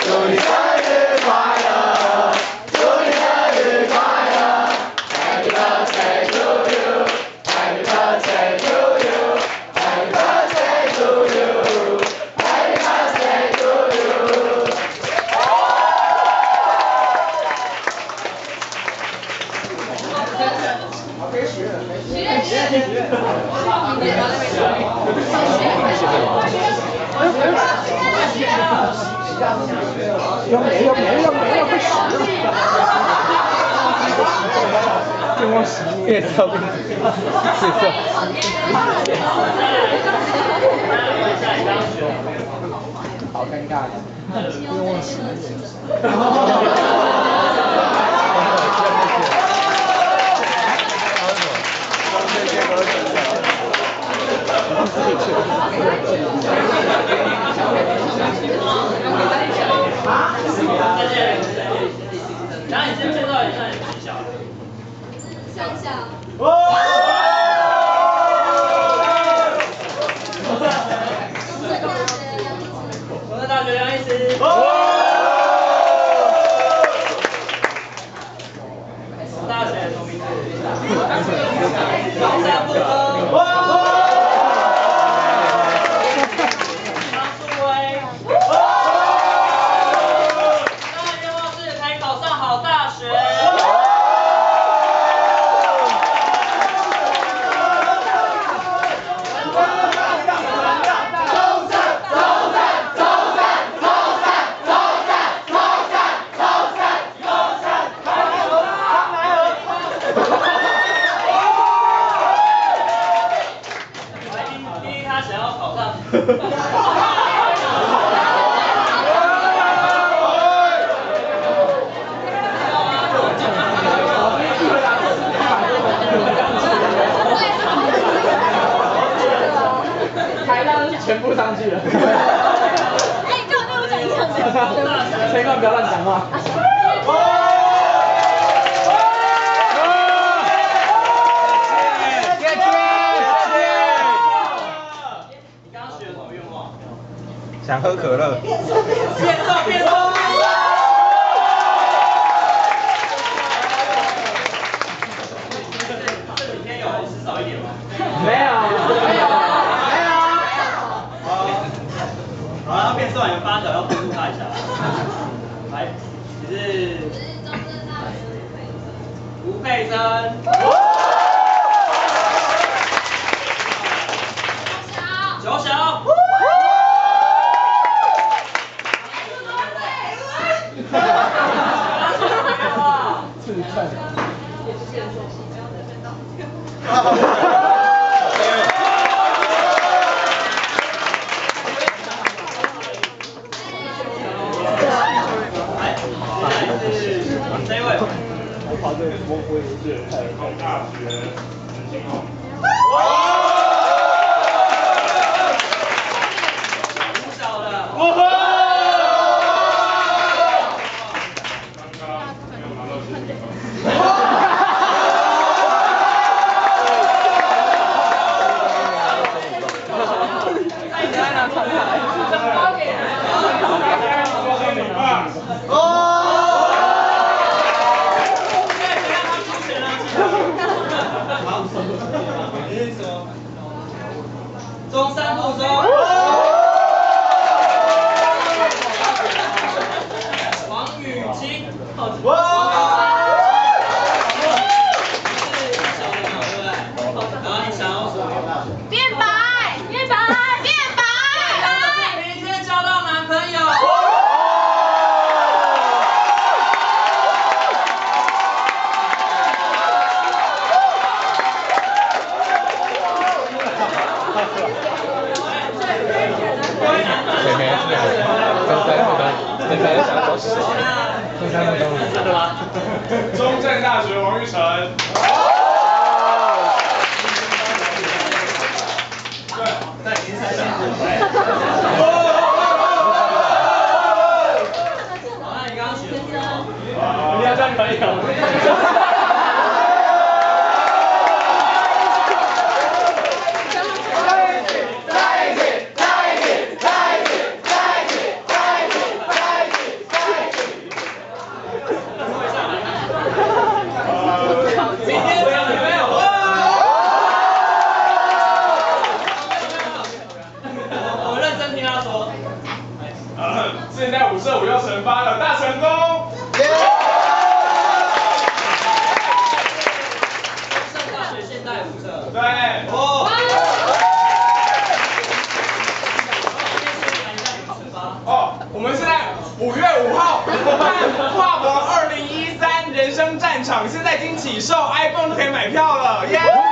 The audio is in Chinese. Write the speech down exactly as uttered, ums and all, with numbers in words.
祝你生日快乐，祝你生日快乐 ，Happy birthday to you，Happy birthday to you，Happy birthday to you，Happy birthday to you。好，可以许愿，许愿，许愿，许愿。要没要没要没要快死了！愿望实现，变色变色，好尴尬的，愿望实现。 然后你先介绍一下你的学校。 想想。 中山大学杨一慈。中山大学什么名字？中山附中。 全部上去了。哎，跟我跟我讲一样的。千万不要乱讲话。谢谢，谢谢。 你刚刚许了什么愿望？ 想喝可乐。 变瘦，变瘦。这几天有吃少一点吗？ 没有，没有。 好，然后变瘦有八个，要关注他一下。来，你是吴佩珍。九小。 自看。 这位， 我跑对，我我也是太大学执行哦。 五小的。 刚刚没有拿到奖金。 太可爱了，太可爱了。包给人。 包给你吧。 中山附中。王雨晴。哇！你是小的嘛，对不对？然后你想要什么？ 变白，变白，变白，变白。 明天交到男朋友。 妹妹，真真真真想搞死。中山附中， 真的吗？ 中正大学王玉成。对， 对，已经猜中了。好，那你刚刚学什么？ 你要交女朋友。 现代武社五又成发了，大成功！耶！ 上大学现代武社。 对。 哦。 哦，我们现在五月五号看跨博二零一三人生战场，现在已经起售 ，iPhone 都可以买票了，耶！